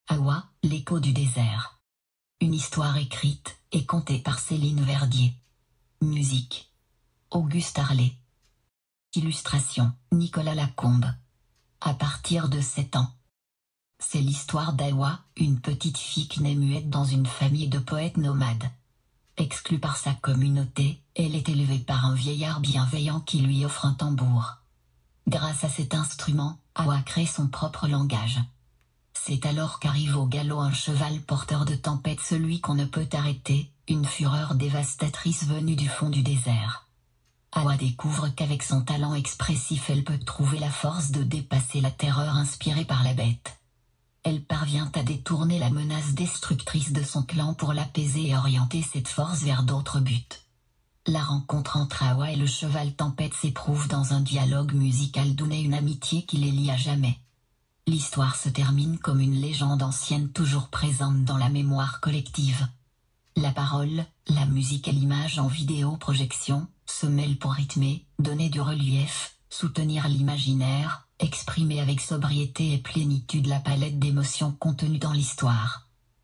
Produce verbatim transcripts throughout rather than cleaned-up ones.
Hawa, l'écho du désert. Une histoire écrite et contée par Céline Verdier. Musique: Auguste Harlet. Illustration: Nicolas Lacombe. À partir de sept ans. C'est l'histoire d'Hawa, une petite fille née muette dans une famille de poètes nomades. Exclue par sa communauté, elle est élevée par un vieillard bienveillant qui lui offre un tambour. Grâce à cet instrument, Hawa crée son propre langage. C'est alors qu'arrive au galop un cheval porteur de tempête, celui qu'on ne peut arrêter, une fureur dévastatrice venue du fond du désert. Hawa découvre qu'avec son talent expressif elle peut trouver la force de dépasser la terreur inspirée par la bête. Elle parvient à détourner la menace destructrice de son clan pour l'apaiser et orienter cette force vers d'autres buts. La rencontre entre Hawa et le cheval tempête s'éprouve dans un dialogue musical d'où naît une amitié qui les lie à jamais. L'histoire se termine comme une légende ancienne toujours présente dans la mémoire collective. La parole, la musique et l'image en vidéoprojection se mêlent pour rythmer, donner du relief, soutenir l'imaginaire, exprimer avec sobriété et plénitude la palette d'émotions contenues dans l'histoire.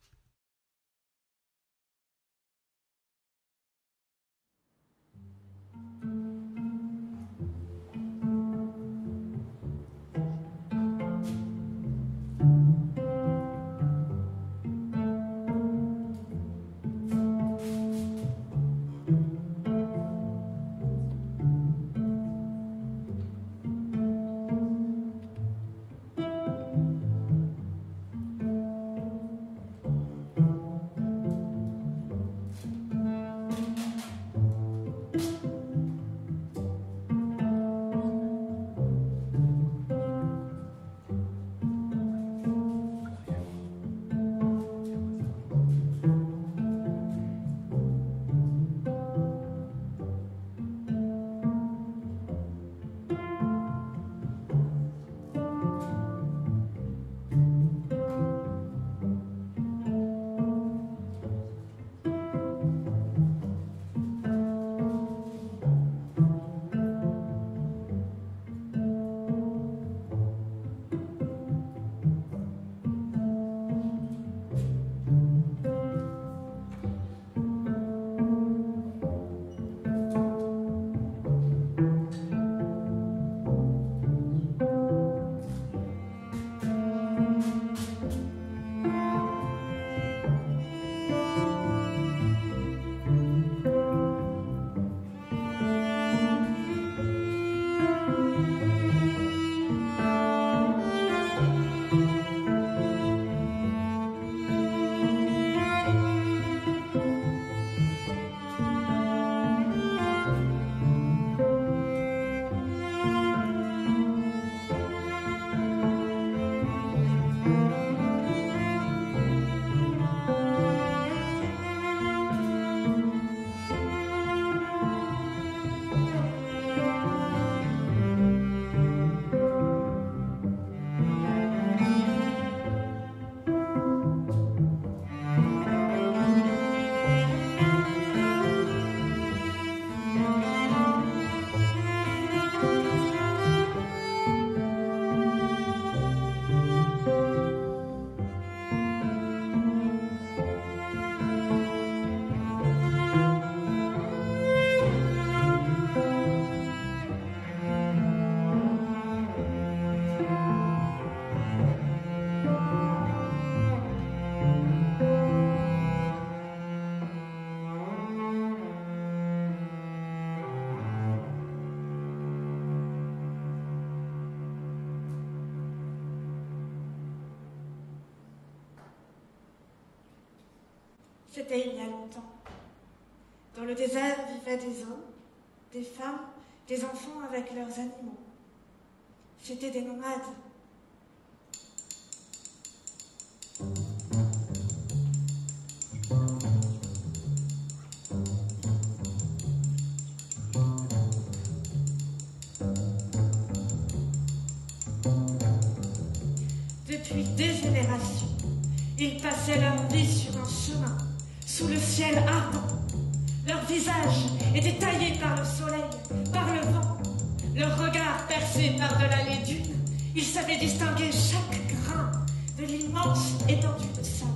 C'était il y a longtemps. Dans le désert vivaient des hommes, des femmes, des enfants avec leurs animaux. C'étaient des nomades. Depuis des générations, ils passaient leur vie sur un chemin, sous le ciel ardent. Leur visage était taillé par le soleil, par le vent, leur regard percé par de la laidune. Ils savaient distinguer chaque grain de de l'immense étendue de sable.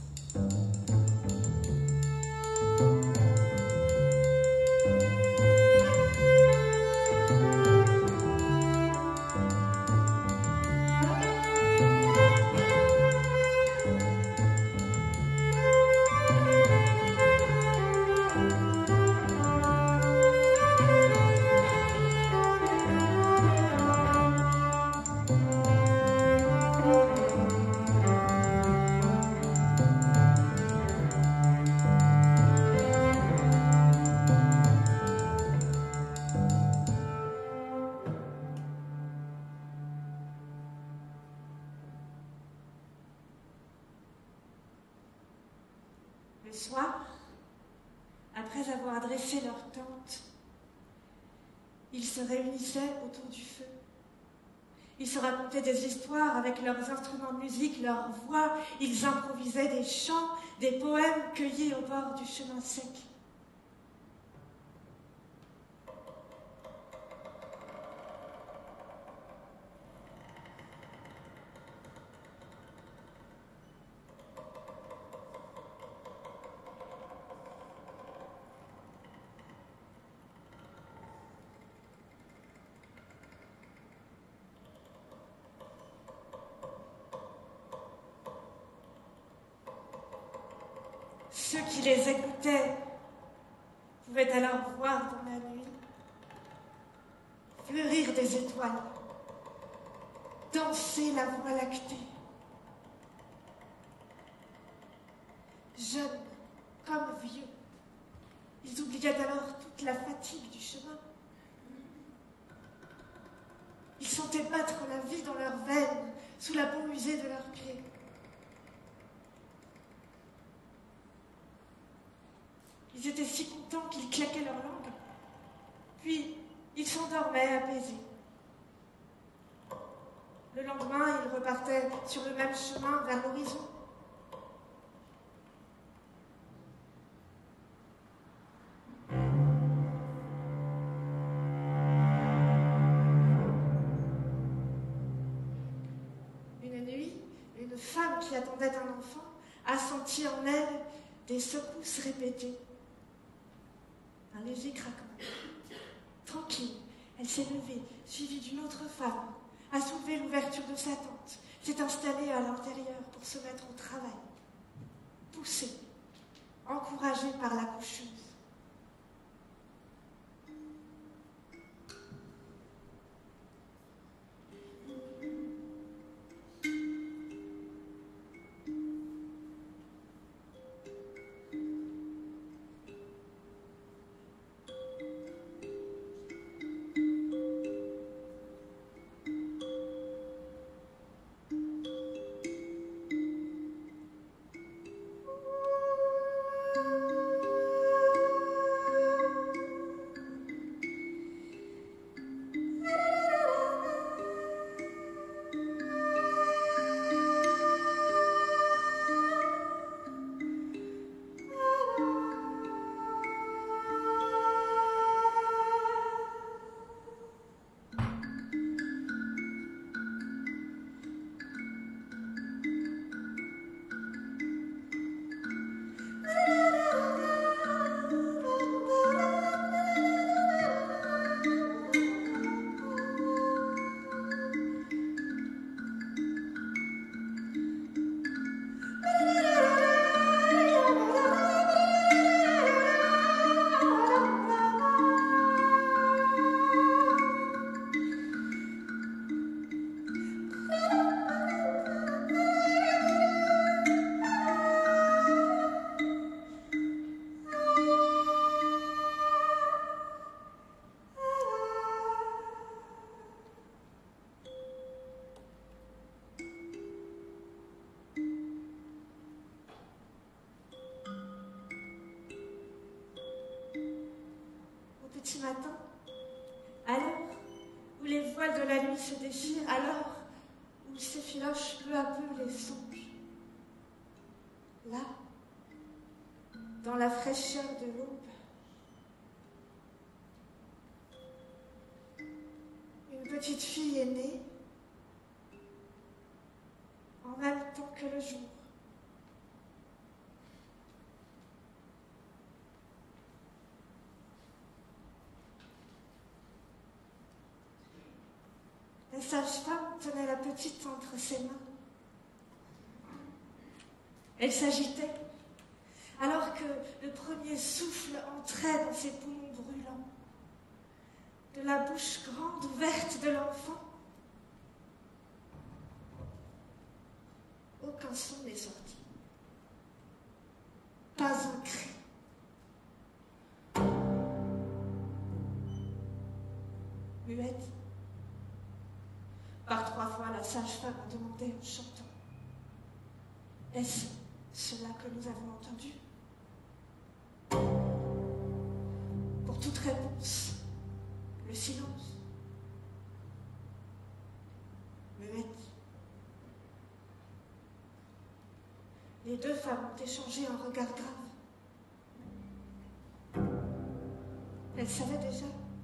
Le soir, après avoir dressé leur tente, ils se réunissaient autour du feu. Ils se racontaient des histoires avec leurs instruments de musique, leurs voix. Ils improvisaient des chants, des poèmes cueillis au bord du chemin sec. Ceux qui les écoutaient pouvaient alors voir dans la nuit fleurir des étoiles, danser la voie lactée. Jeunes comme vieux, ils oubliaient alors toute la fatigue du chemin. Ils sentaient battre la vie dans leurs veines, sous la peau usée de leurs pieds. Ils étaient si contents qu'ils claquaient leur langue. Puis, ils s'endormaient apaisés. Le lendemain, ils repartaient sur le même chemin vers l'horizon. Une nuit, une femme qui attendait un enfant a senti en elle des secousses répétées. Un léger craquement. Tranquille, elle s'est levée, suivie d'une autre femme, a soulevé l'ouverture de sa tente, s'est installée à l'intérieur pour se mettre au travail. Poussée, encouragée par la coucheuse. Petit matin, à l'heure où les voiles de la nuit se déchirent, à l'heure où s'effilochent peu à peu les songes. Là, dans la fraîcheur de l'aube, une petite fille est née, en même temps sage-femme tenait la petite entre ses mains. Elle s'agitait, alors que le premier souffle entrait dans ses poumons brûlants. De la bouche grande ouverte de l'enfant, aucun son n'est sorti. Pas un cri. Muette. Par trois fois, la sage-femme a demandé en chantant. Est-ce cela que nous avons entendu? Pour toute réponse, le silence. Muette. Les deux femmes ont échangé un regard grave. Elles savaient déjà.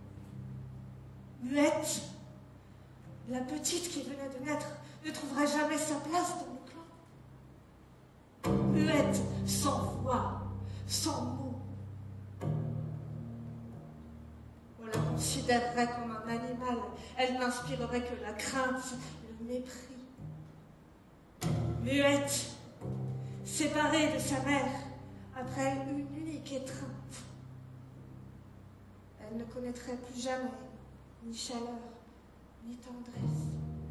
Muette, la petite qui venait de naître ne trouverait jamais sa place dans le clan. Muette, sans voix, sans mots. On la considérerait comme un animal. Elle n'inspirerait que la crainte, le mépris. Muette, séparée de sa mère après une unique étreinte. Elle ne connaîtrait plus jamais ni chaleur, ni tendresse.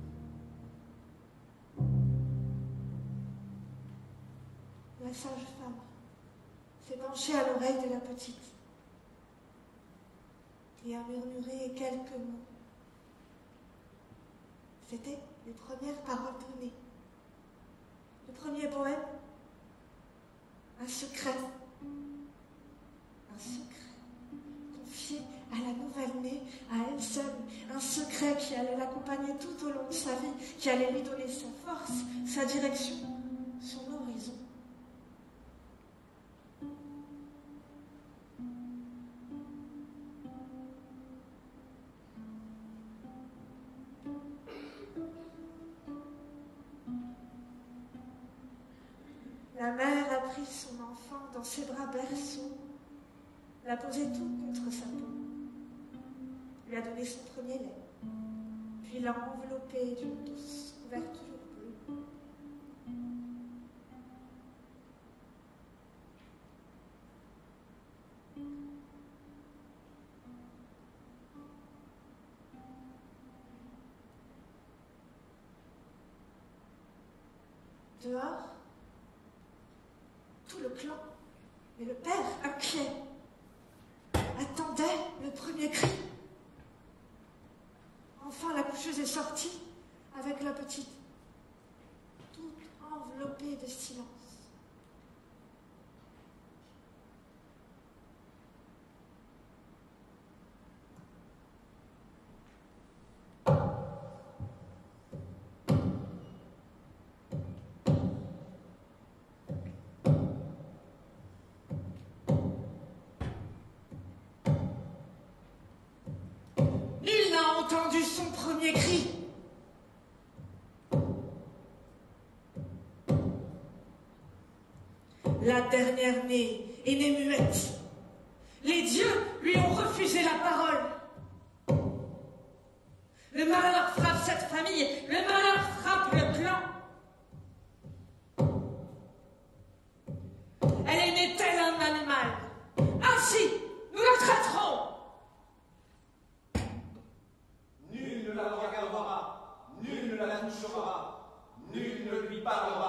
La sage-femme s'est penchée à l'oreille de la petite et a murmuré quelques mots. C'était les premières paroles données. Le premier poème, un secret, un secret confié à la nouvelle-née, à elle seule, un secret qui allait l'accompagner tout au long de sa vie, qui allait lui donner sa force, sa direction, son horizon. La mère a pris son enfant dans ses bras berceaux, l'a posé tout contre sa peau, lui a donné son premier lait, puis l'a enveloppé d'une douce couverture bleue. Dehors, tout le clan, et le père, inquiet, attendait le premier cri. Enfin, la coucheuse est sortie avec la petite, toute enveloppée de silence. Entendu son premier cri. La dernière née est née muette. Les dieux lui ont refusé la parole. Le malheur frappe cette famille, le malheur frappe le clan. Elle est née tel un animal. Ainsi, nous la traiterons. Nul ne la regardera, nul ne la touchera, nul ne lui parlera.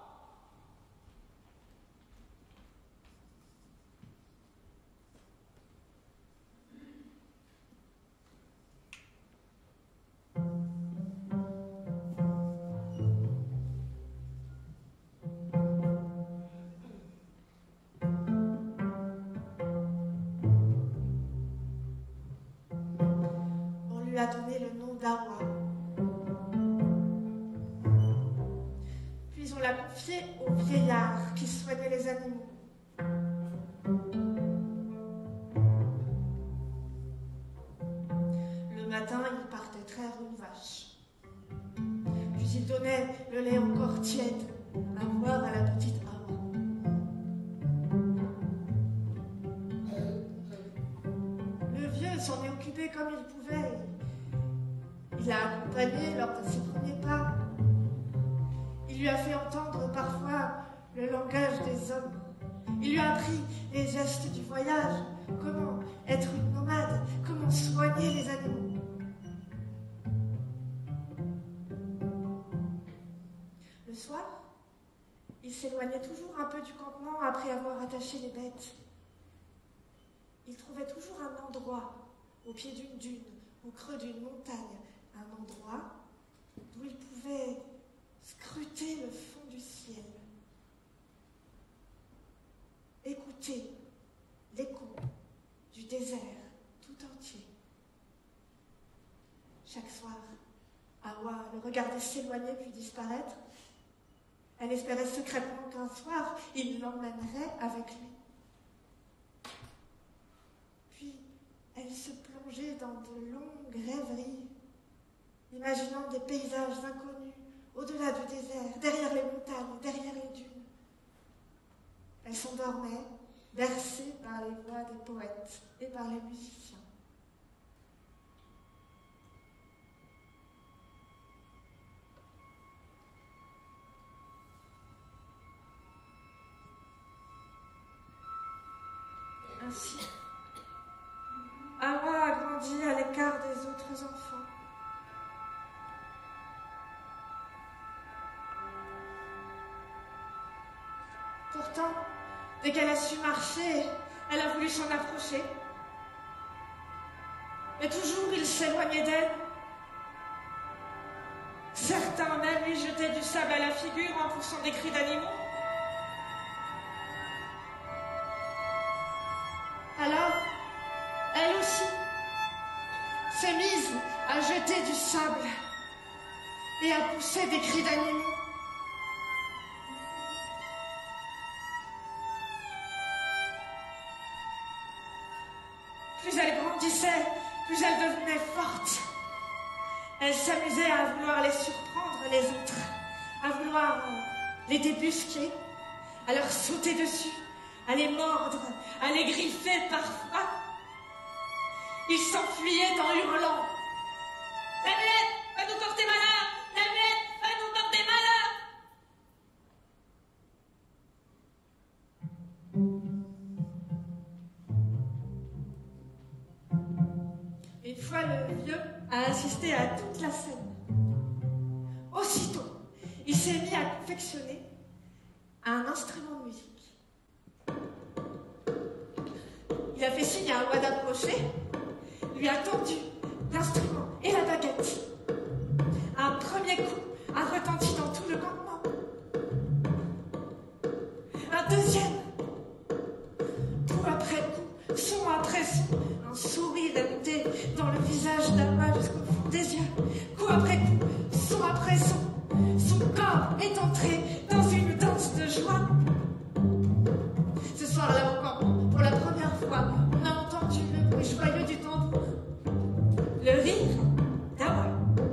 On lui a donné le nom d'Awa. Puis on l'a confié au vieillard qui soignait les animaux. Le matin, il partait traire une vache. Puis il donnait le lait encore tiède à boire à la petite Awa. Le vieux s'en est occupé comme il pouvait. Il l'a accompagné lors de ses premiers pas. Il lui a fait entendre parfois le langage des hommes. Il lui a appris les gestes du voyage, comment être une nomade, comment soigner les animaux. Le soir, il s'éloignait toujours un peu du campement après avoir attaché les bêtes. Il trouvait toujours un endroit, au pied d'une dune, au creux d'une montagne, un endroit d'où il pouvait scruter le fond du ciel, écouter l'écho du désert tout entier. Chaque soir, Hawa le regardait s'éloigner puis disparaître. Elle espérait secrètement qu'un soir, il l'emmènerait avec lui. Puis, elle se plongeait dans de longues rêveries, imaginant des paysages inconnus, au-delà du désert, derrière les montagnes, derrière les dunes. Elle s'endormait, bercée par les voix des poètes et par les musiciens. Ainsi, Hawa a grandi à l'écart des autres enfants. Pourtant, dès qu'elle a su marcher, elle a voulu s'en approcher. Mais toujours, il s'éloignait d'elle. Certains même lui jetaient du sable à la figure en poussant des cris d'animaux. Alors, elle aussi s'est mise à jeter du sable et à pousser des cris d'animaux. Plus elle grandissait, plus elle devenait forte. Elle s'amusait à vouloir les surprendre, les autres, à vouloir les débusquer, à leur sauter dessus, à les mordre, à les griffer parfois. Ils s'enfuyaient en hurlant. « La muette va nous porter malheur! La muette va nous porter malheur !» Une fois, le vieux a assisté à toute la scène. Aussitôt, il s'est mis à confectionner un instrument de musique. Il a fait signe à Hawa d'approcher, lui a tendu l'instrument et la baguette. Un premier coup a retenti dans tout le campement. Un deuxième, coup après coup, son après son, un sourire est monté dans le visage d'Hawa jusqu'au fond des yeux. Coup après coup, son après son, son corps est entré dans une danse de joie. Ce soir-là au campement, pour la première fois, on a entendu le bruit joyeux du tambour, le rire d'Hawa.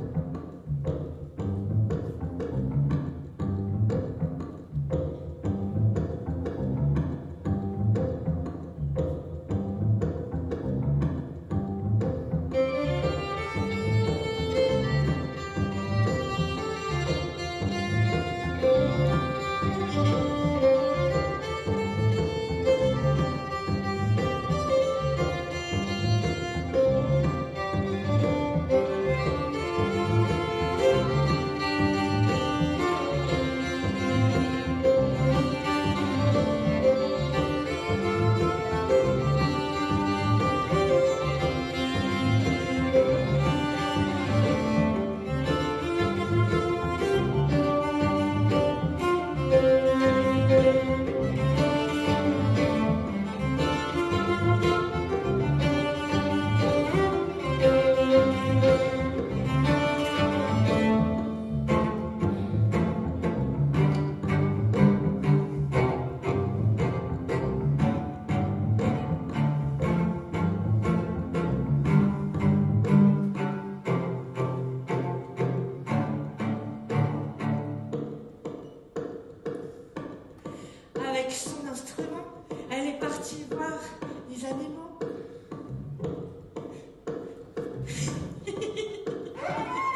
Avec son instrument, elle est partie voir les animaux.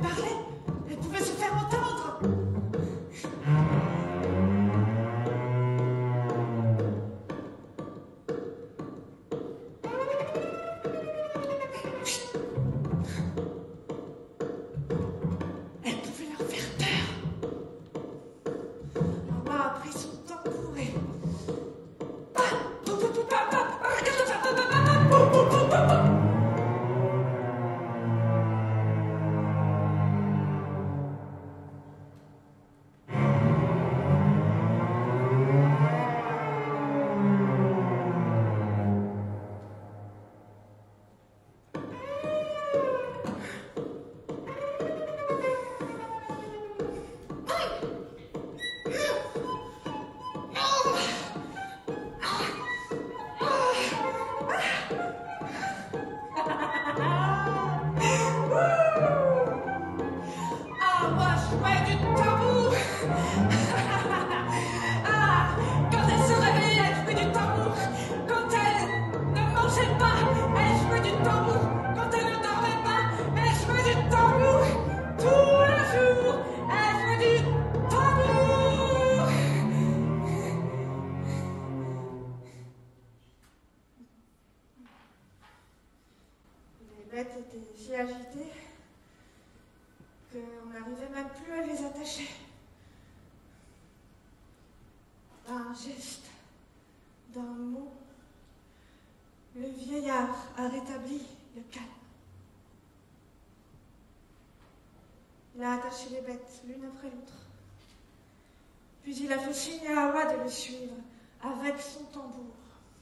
parlait, elle pouvait se faire entendre. Elle pouvait leur faire peur. Awa a pris son tambour et... Étaient si agités qu'on n'arrivait même plus à les attacher. D'un geste, d'un mot, le vieillard a rétabli le calme. Il a attaché les bêtes l'une après l'autre. Puis il a fait signe à Awa de le suivre avec son tambour.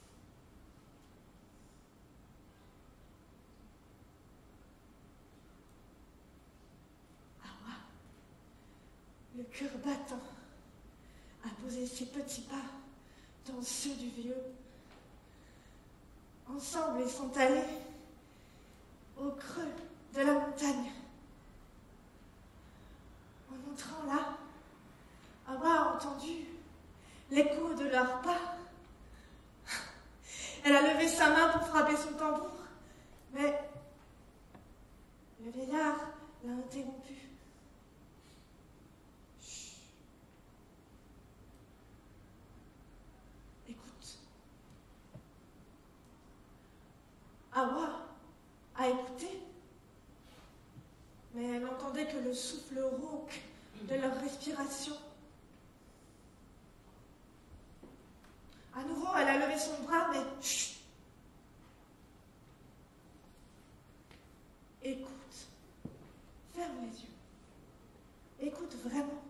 Le cœur battant, a posé ses petits pas dans ceux du vieux. Ensemble, ils sont allés au creux de la montagne. En entrant là, Awa a entendu l'écho de leurs pas. Elle a levé sa main pour frapper son tambour, mais le vieillard l'a interrompu. Awa a écouté, mais elle n'entendait que le souffle rauque de leur respiration. À nouveau, elle a levé son bras, mais chut. Écoute, ferme les yeux, écoute vraiment.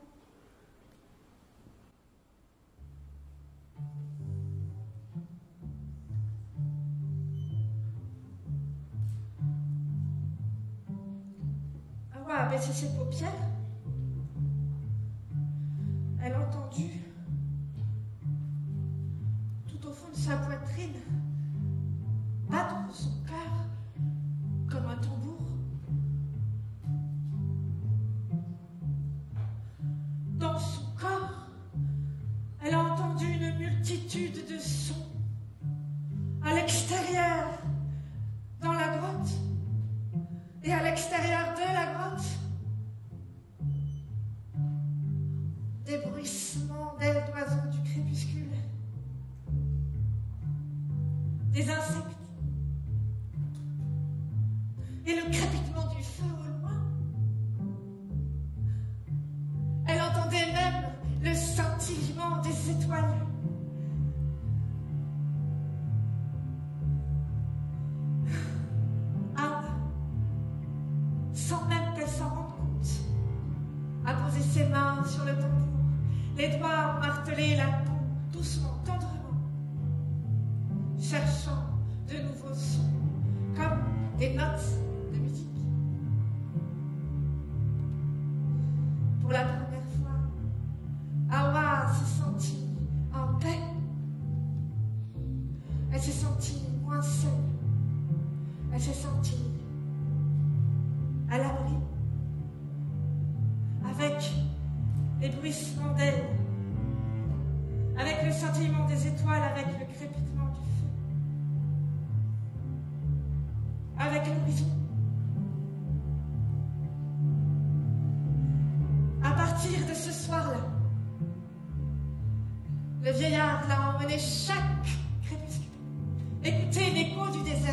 A baissé ses paupières. Elle a entendu, tout au fond de sa poitrine, battre son cœur comme un tambour. Dans son corps, elle a entendu une multitude de sons. À l'extérieur, dans la grotte, et à l'extérieur de la grotte, des bruissements d'ailes d'oiseaux du crépuscule, des insectes, et le crépitement du feu au loin. Elle entendait même le scintillement des étoiles. Sans même qu'elle s'en rende compte, a posé ses mains sur le tambour, les doigts ont martelé la peau, doucement, tendrement, cherchant de nouveaux sons, comme des notes de musique. Pour la première fois, Awa s'est sentie en paix. Elle s'est sentie moins seule. Elle s'est sentie à l'abri, avec les bruissements d'ailes, avec le scintillement des étoiles, avec le crépitement du feu, avec l'horizon. Émeraude l'a emmené chaque crépuscule. Écoutez l'écho du désert.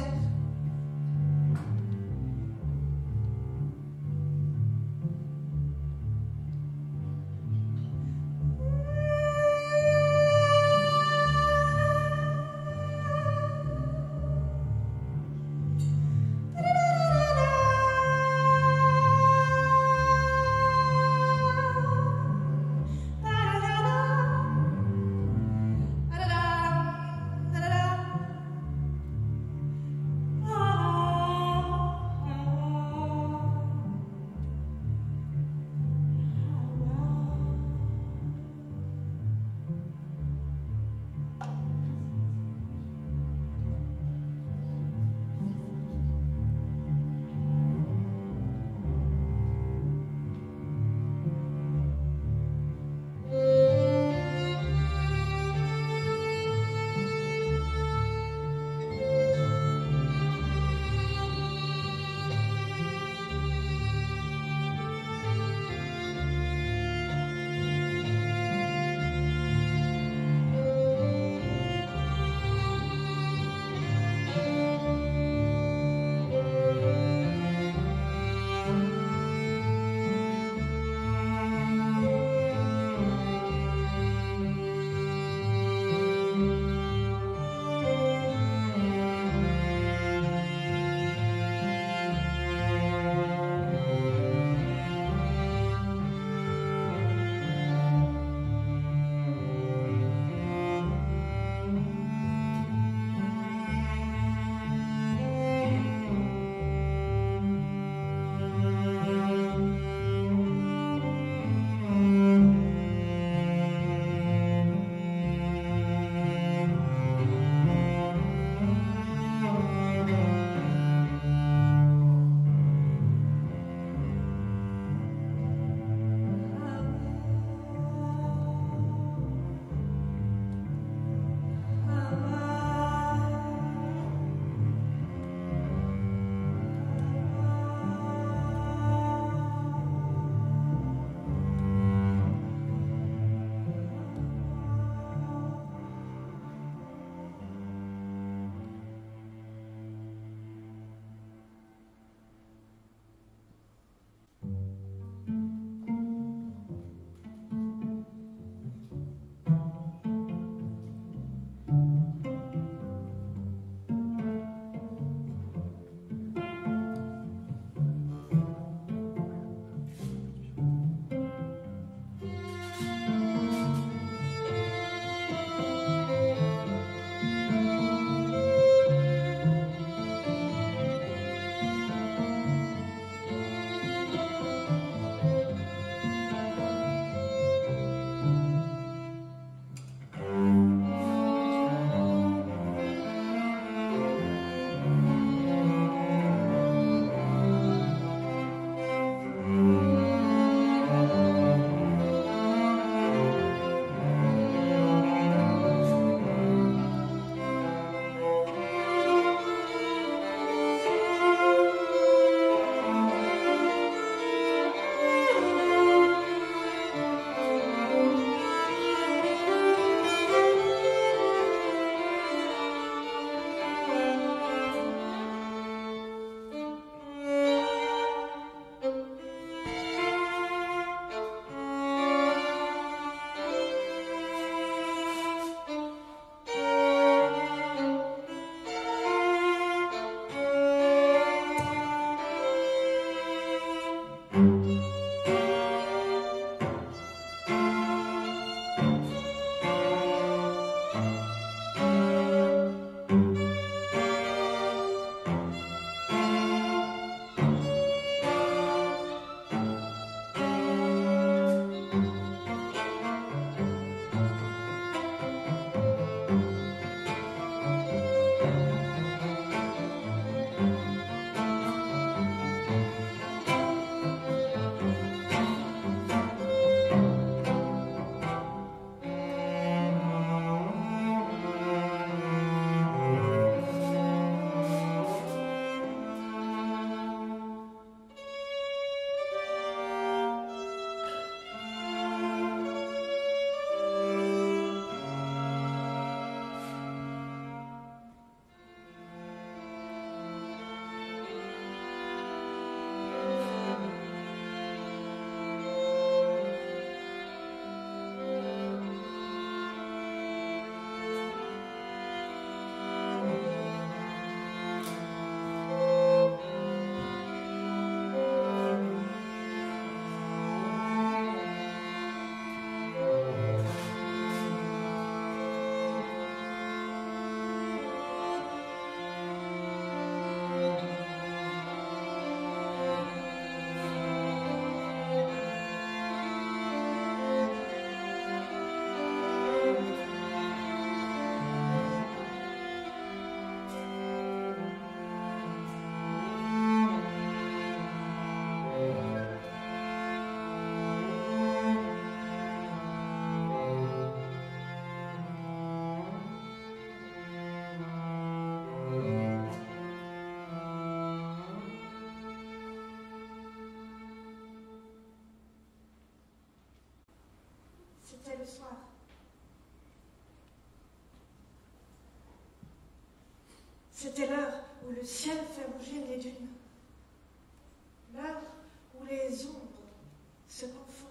C'était l'heure où le ciel fait bouger les dunes. L'heure où les ombres se confondent.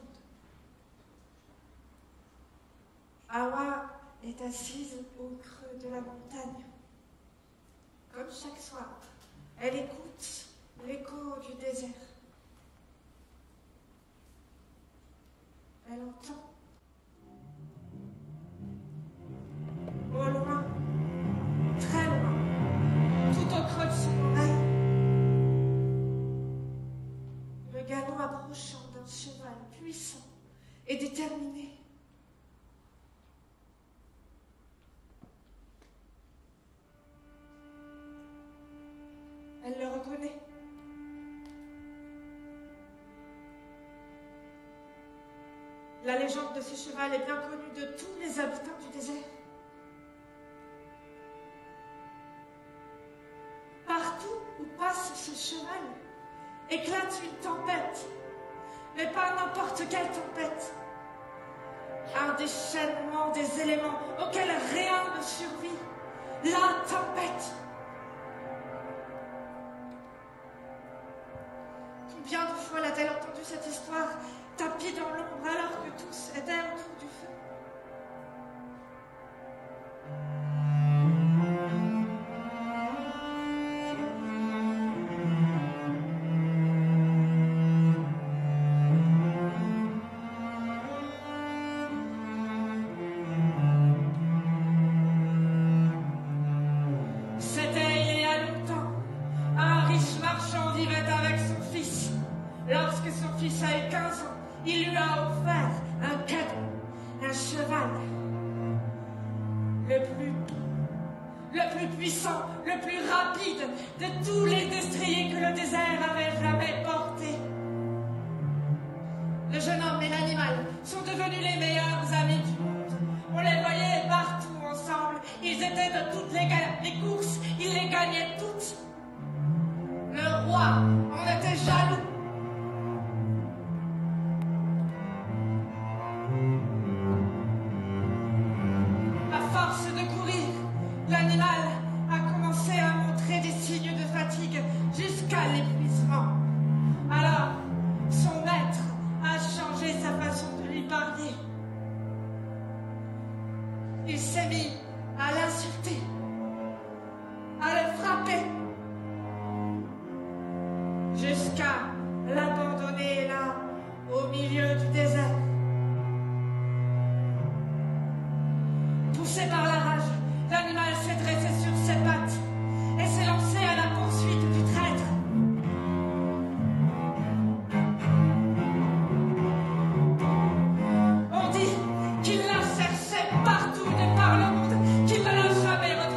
Hawa est assise au creux de la montagne. Comme chaque soir, elle écoute l'écho du désert. Elle entend. Au loin, très loin, tout au creux de son oreille, le galop approchant d'un cheval puissant et déterminé. Elle le reconnaît. La légende de ce cheval est bien connue de tous les habitants du désert. Partout où passe ce cheval, éclate une tempête, mais pas n'importe quelle tempête. Un déchaînement des éléments auxquels rien ne survit. La tempête. Combien de fois l'a-t-elle entendu cette histoire, tapie dans l'ombre alors que tous étaient autour du feu? C'était il y a longtemps. Un riche marchand vivait avec son fils. Lorsque son fils a eu quinze ans, il lui a offert un cadeau, un cheval. Le plus, le plus puissant, le plus rapide de tous les destriers que le désert avait jamais portés. Le jeune homme et l'animal sont devenus les meilleurs amis du monde. On les voyait partout ensemble. Ils étaient de toutes les, les courses, ils les gagnaient toutes. Le roi en était jaloux. À force de courir, l'animal a commencé à montrer des signes de fatigue jusqu'à l'épuisement. Alors, son maître a changé sa façon de lui parler. Il s'est mis à l'insulter, à le frapper, jusqu'à l'abandonner là, au milieu du désert. Poussé par la rage, l'animal s'est dressé sur ses pattes et s'est lancé à la poursuite du traître. On dit qu'il l'a cherché partout de par le monde, qu'il ne l'a jamais retrouvé.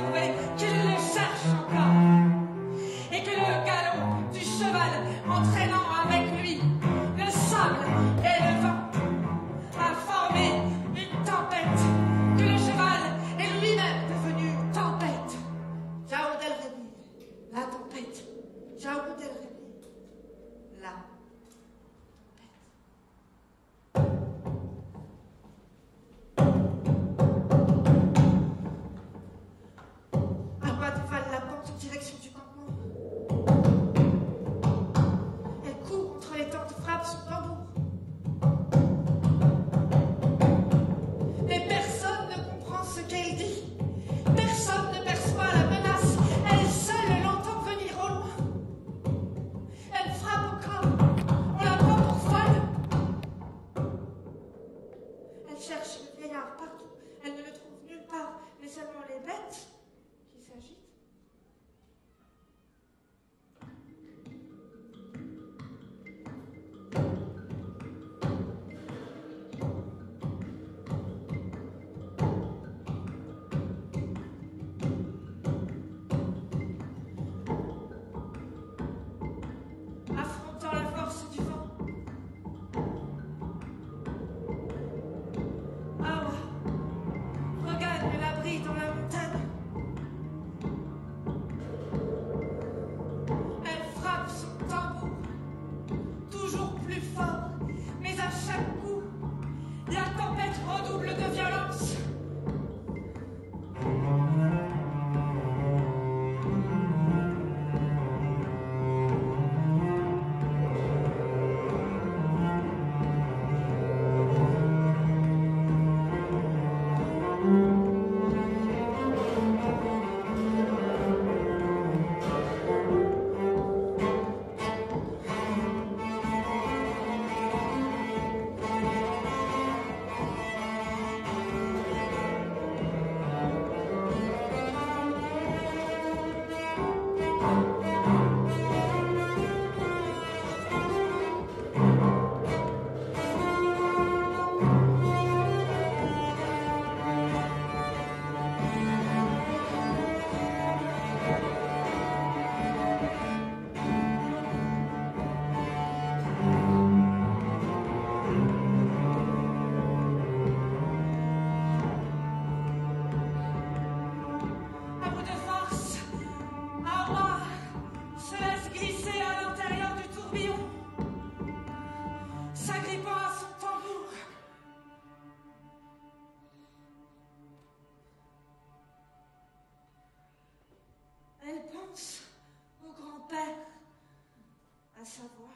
réponse au grand-père, à sa voix.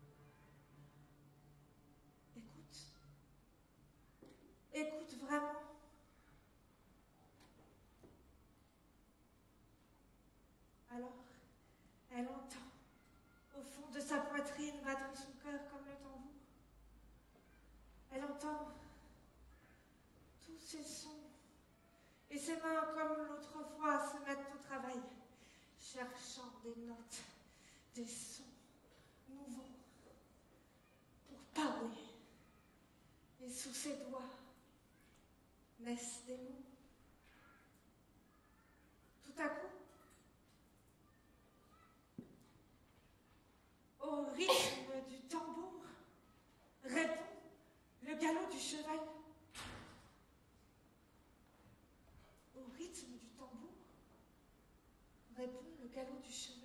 Écoute. Écoute vraiment. Alors, elle entend, au fond de sa poitrine, battre son cœur comme le tambour. Elle entend tous ces sons, et ses mains, comme l'autre fois, se mettent au travail, cherchant des notes, des sons nouveaux pour parler. Et sous ses doigts naissent des mots. Tout à coup, au rythme du tambour, répond le galop du cheval. Au rythme du tambour, répond le galop du cheval.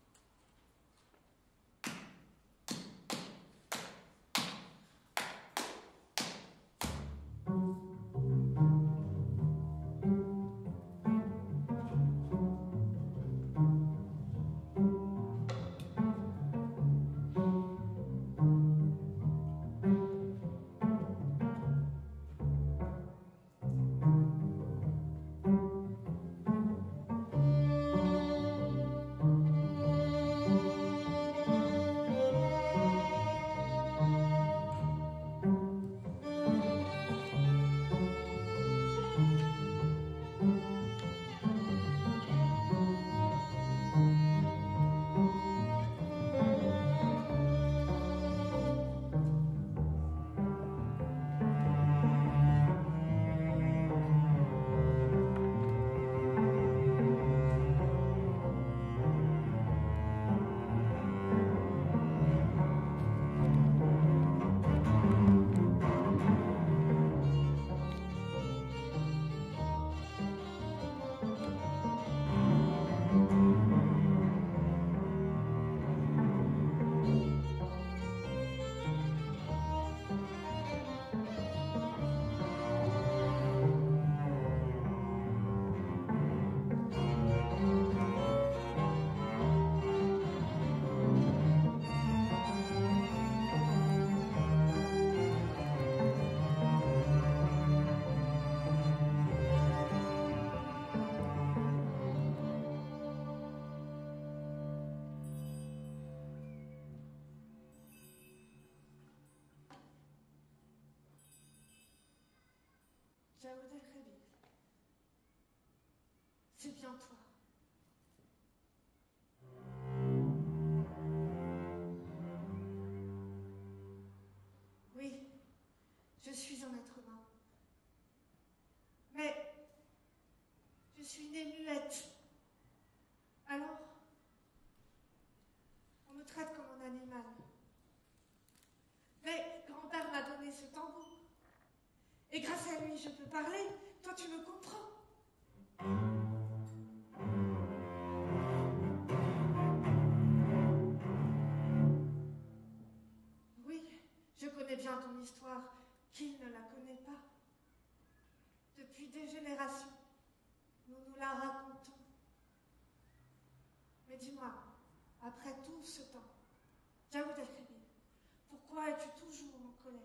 Jaoud el-Khabib, c'est bien toi. Oui, je suis un être humain. Mais je suis née muette. Alors, on me traite comme un animal. Mais grand-père m'a donné ce tambour. Et grâce à lui, je peux parler. Toi, tu me comprends. Oui, je connais bien ton histoire. Qui ne la connaît pas? Depuis des générations, nous nous la racontons. Mais dis-moi, après tout ce temps, Jaoud el-Khabib, pourquoi es-tu toujours en colère?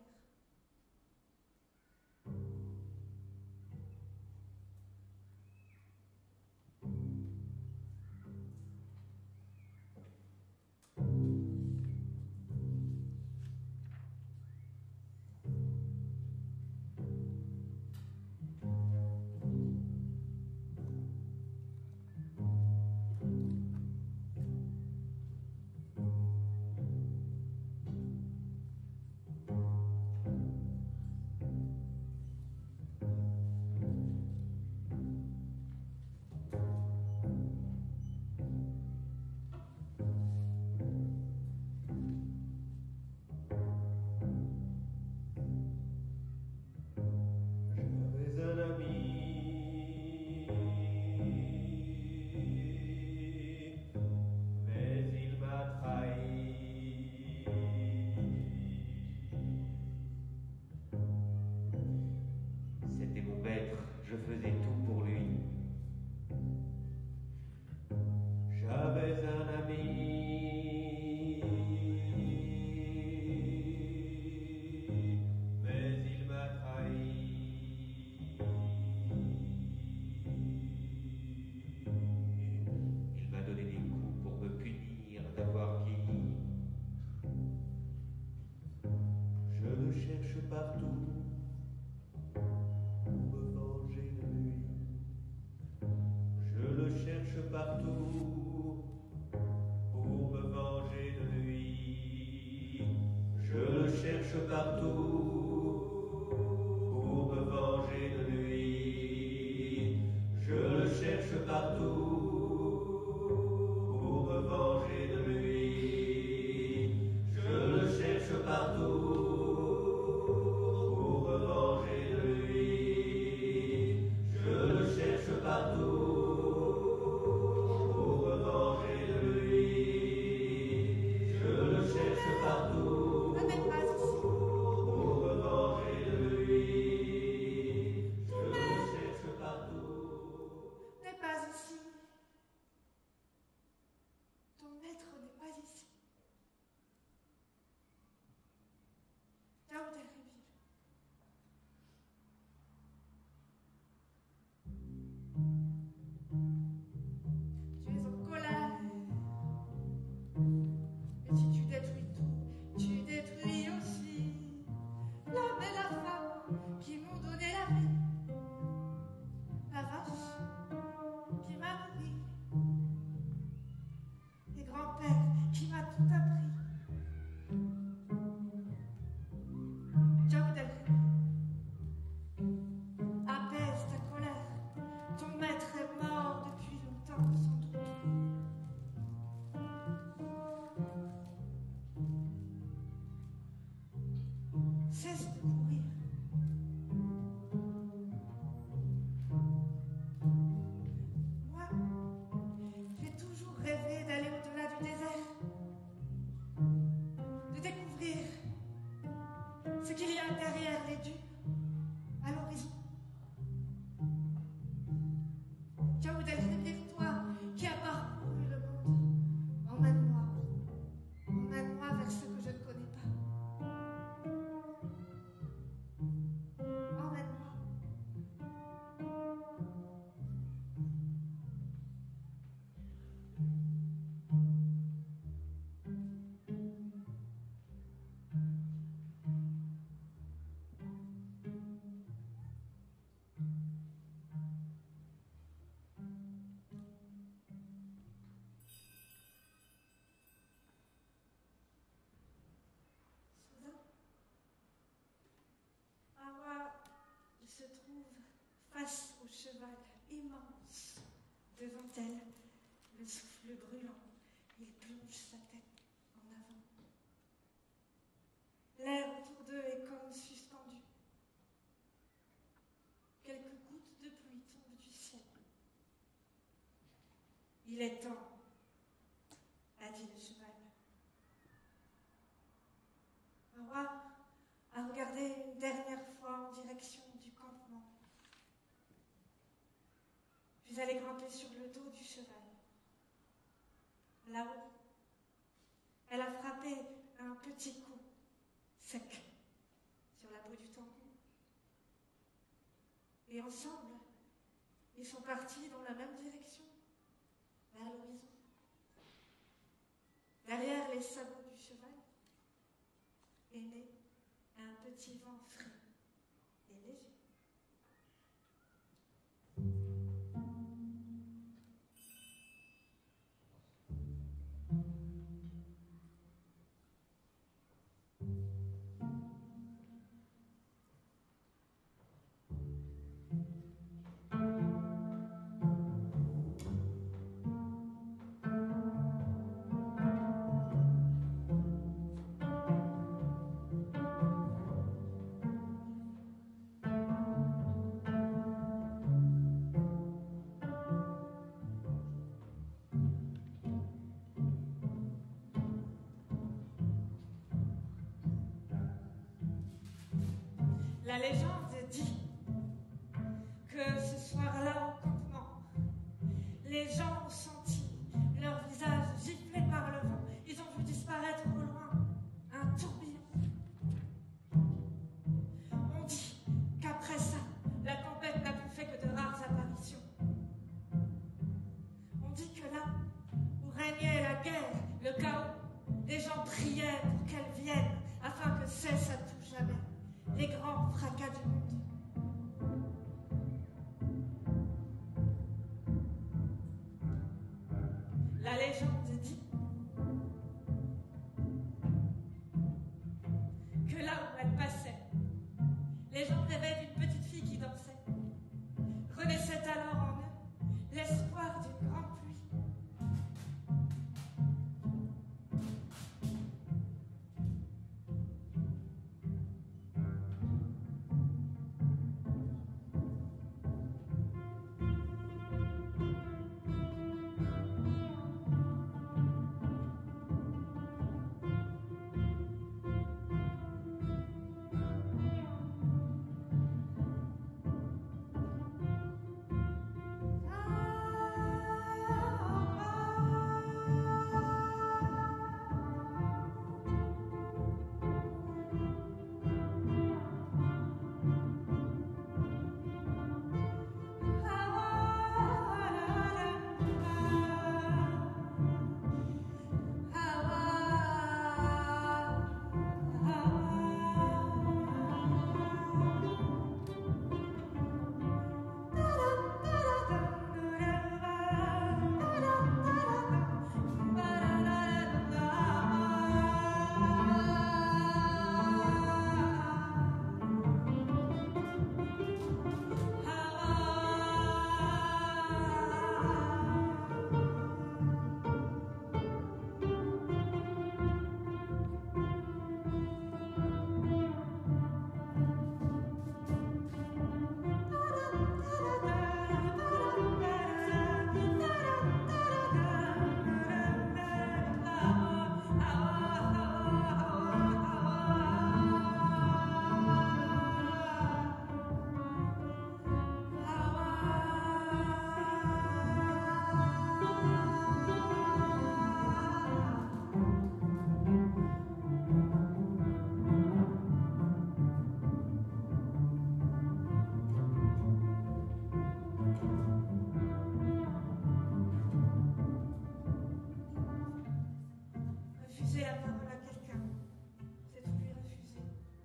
partout pour me venger de lui. Je le cherche partout pour me venger de lui. Je le cherche partout pour me venger de lui. Je le cherche partout pour me venger de lui. Je le cherche partout pour me venger de lui. Je le cherche partout Ne m'aide pas ici. pour me venger de lui. Je le cherche partout. N'est pas ici. Ton maître n'est pas ici. Daoud el-Rebil. Tu es en colère. Et si tu détruis tout, tu détruis aussi l'homme et la femme qui m'ont donné la vie. La vache qui m'a nourri. Et grand-père qui m'a tout appris. Daoud el-Rebil, apaise ta colère. Ton maître est mort depuis longtemps, sans doute. Cesse de courir. Moi, j'ai toujours rêvé d'aller au-delà du désert, de découvrir ce qu'il y a derrière les dunes, à l'horizon. Daoud el-Rebil, toi qui as parcouru le monde, emmène-moi, emmène-moi vers ce que je ne connais pas. Emmène-moi. Soudain, Hawa se trouve face au cheval immense. Devant elle, le souffle brûlant, il plonge sa tête en avant. L'air autour d'eux est comme suspendu. Quelques gouttes de pluie tombent du ciel. Il est temps, a dit le cheval. Hawa a regardé une dernière fois en direction du campement. Puis elle est grimpée sur le dos du cheval. Là-haut, elle a frappé un petit coup sec sur la peau du tampon. Et ensemble, ils sont partis dans la même direction, vers l'horizon. Derrière les sabots du cheval est né un petit vent frais et léger. La légende dit que ce soir-là au campement, les gens ont senti leur visage giflé par le vent. Ils ont vu disparaître au loin un tourbillon. On dit qu'après ça, la tempête n'a plus fait que de rares apparitions. On dit que là où régnait la guerre, le chaos, les gens priaient pour qu'elle vienne afin que cesse à tout jamais les grands fracas du monde. légende dit que là où elle passait, les gens rêvaient d'une petite fille qui dansait. Renaissait alors en eux l'espoir d'une grande pluie. Refuser la parole à quelqu'un, c'est tout lui refuser.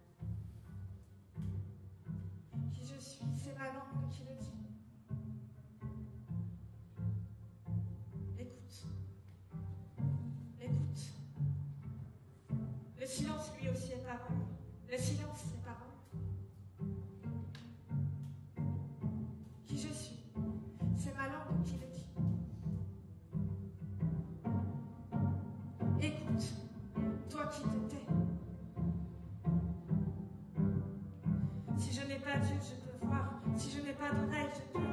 Qui je suis, c'est ma langue qui le dit. Écoute. Écoute. Le silence lui aussi est parole. Le silence c'est parole. Qui je suis, c'est ma langue qui le dit. Écoute, toi qui te tais. Si je n'ai pas d'yeux, je peux voir. Si je n'ai pas d'oreilles, je peux